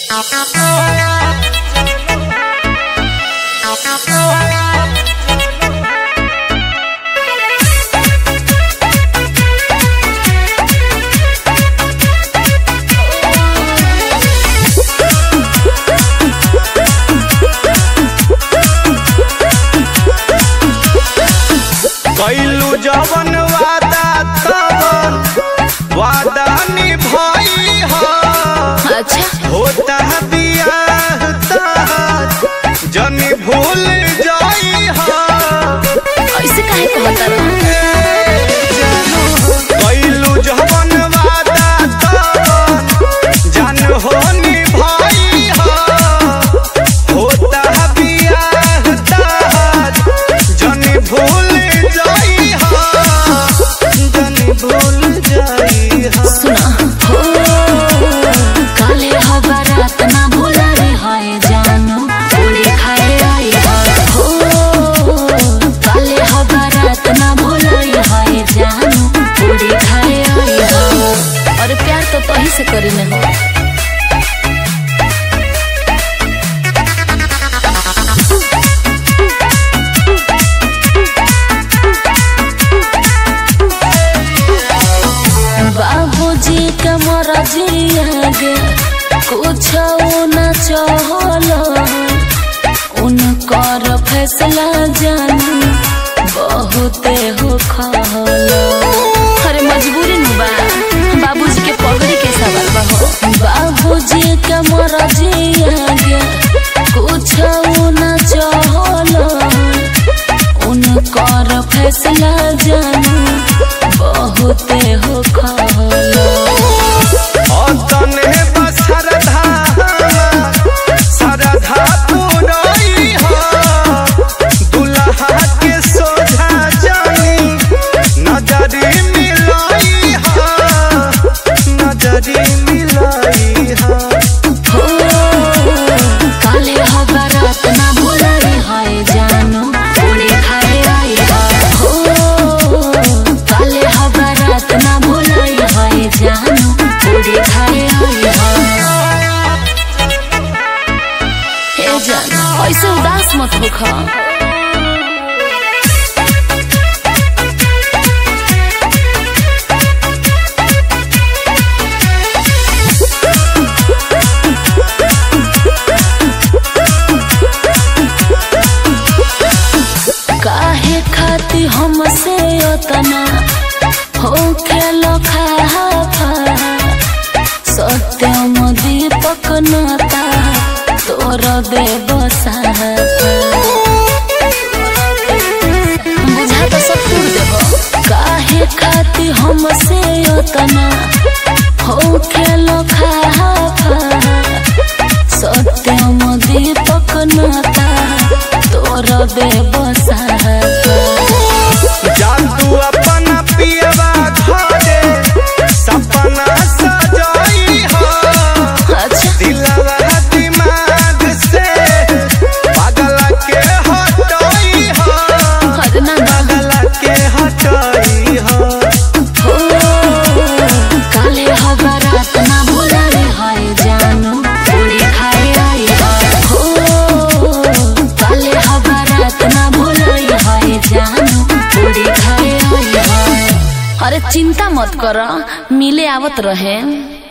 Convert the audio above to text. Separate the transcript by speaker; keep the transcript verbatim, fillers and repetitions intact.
Speaker 1: कैलू जवन वादा तवन वादा निभाई हो। अच्छा होता बियाह तहत जनी भूल जाई हो।
Speaker 2: ऐसे काहे कहता
Speaker 1: कैलू जवन वादा तवन जान हो निभाई हो। होता बियाह तहत जनी भूल
Speaker 2: से करी नहीं बाबूजी के मर्जी आगे कुछ न चलो उनकर फैसला जानू बहुते हो खलो। अरे मजबूरी न बा बाबूजी के पगड़ी के सवाल बा हो। बाबूजी के मर्जी आगे कुछ न चलो उनकर फैसला जानू बहुते हो खलो।
Speaker 1: तने बसरधा सरधा पुरई हो। दुल्हा के सोझा जानी नजरी मिलाई हो। नजरी मिलाई हो।
Speaker 2: काले हो बारात ना भुलाई है जानू पूरी खाए आई हो। काले हो बारात ना भुलाई है जानू पूरी खाए आई हो। हे जान ऐसे उदास मत होखा। काहे खाती हमसे उतना हो खेलो खाफा। सत्यम दीपक नाता तोर देव साफा। बुझा तो सब तोड़ देव। काहे खाती हमसे उतना हो खेलो खाफा। सत्यम दीपक नाता तोर देव साफा।
Speaker 1: जान तू अपना पियवा घरे सपना सजाई हो। दिलवा दिमाग से पागल के हटाई हो। पागल के हटाई हो।
Speaker 2: काले हो बारात ना भुलाई है जानू पूरी खाए आई हो। काले हो बारात ना भुलाई है जानू पूरी खाए आई हो। अरे चिंता मत कर मिले आवत रहे।